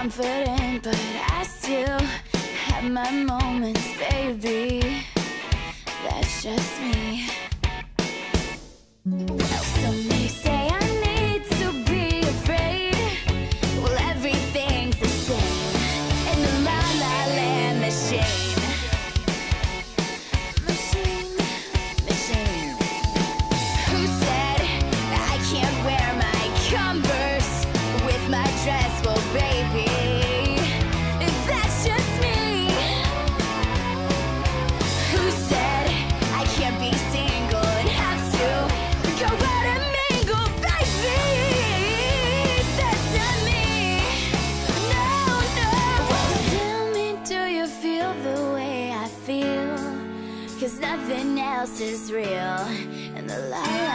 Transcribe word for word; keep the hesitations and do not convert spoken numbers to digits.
confident, but I still have my moments, baby. That's just me. Well, some may say I need to be afraid. Well, everything's the same in the La La Land machine. Machine, machine. Who said I can't wear my Converse with my dress? Well, baby, that's just me. Who said I can't be single and have to go out and mingle, baby? That's not me. No, no. Well, tell me, do you feel the way I feel? 'Cause nothing else is real in the La La